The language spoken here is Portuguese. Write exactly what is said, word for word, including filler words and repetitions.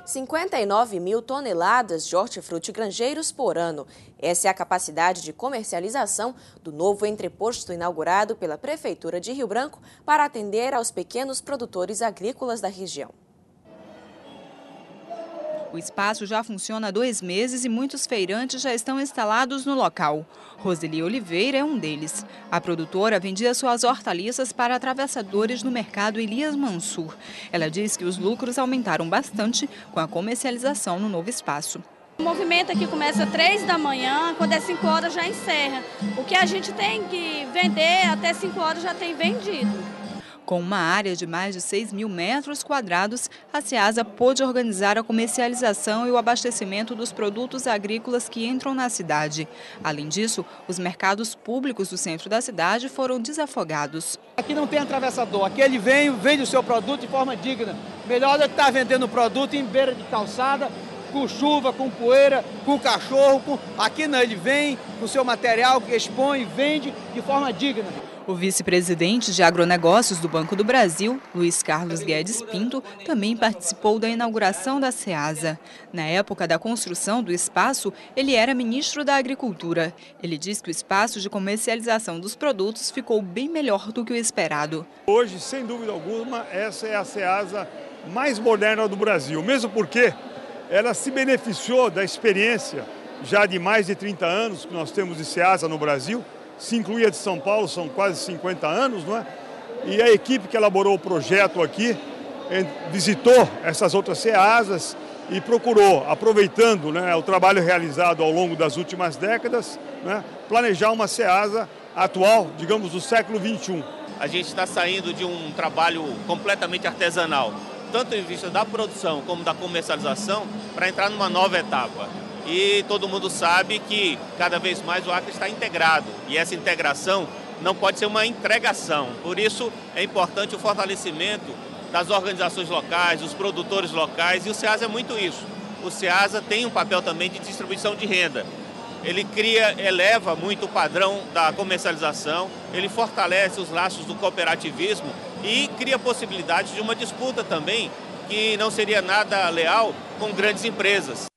cinquenta e nove mil toneladas de hortifruti grangeiros por ano. Essa é a capacidade de comercialização do novo entreposto inaugurado pela Prefeitura de Rio Branco para atender aos pequenos produtores agrícolas da região. O espaço já funciona há dois meses e muitos feirantes já estão instalados no local. Roseli Oliveira é um deles. A produtora vendia suas hortaliças para atravessadores no mercado Elias Mansur. Ela diz que os lucros aumentaram bastante com a comercialização no novo espaço. O movimento aqui começa às três da manhã, quando é cinco horas já encerra. O que a gente tem que vender até cinco horas já tem vendido. Com uma área de mais de seis mil metros quadrados, a Ceasa pôde organizar a comercialização e o abastecimento dos produtos agrícolas que entram na cidade. Além disso, os mercados públicos do centro da cidade foram desafogados. Aqui não tem atravessador, aqui ele vem, vende o seu produto de forma digna. Melhor do que estar vendendo o produto em beira de calçada, com chuva, com poeira, com cachorro. Com... Aqui não, ele vem com o seu material, que expõe e vende de forma digna. O vice-presidente de agronegócios do Banco do Brasil, Luiz Carlos Guedes Pinto, também participou da inauguração da Ceasa. Na época da construção do espaço, ele era ministro da Agricultura. Ele diz que o espaço de comercialização dos produtos ficou bem melhor do que o esperado. Hoje, sem dúvida alguma, essa é a Ceasa mais moderna do Brasil, mesmo porque ela se beneficiou da experiência já de mais de trinta anos que nós temos de Ceasa no Brasil. Se inclui a de São Paulo, são quase cinquenta anos, não é? E a equipe que elaborou o projeto aqui visitou essas outras Ceasas e procurou, aproveitando, né, o trabalho realizado ao longo das últimas décadas, né, planejar uma Ceasa atual, digamos, do século vinte e um. A gente está saindo de um trabalho completamente artesanal, tanto em vista da produção como da comercialização, para entrar numa nova etapa. E todo mundo sabe que cada vez mais o Acre está integrado. E essa integração não pode ser uma entregação. Por isso é importante o fortalecimento das organizações locais, dos produtores locais. E o Ceasa é muito isso. O Ceasa tem um papel também de distribuição de renda. Ele cria, eleva muito o padrão da comercialização, ele fortalece os laços do cooperativismo e cria possibilidades de uma disputa também que não seria nada leal com grandes empresas.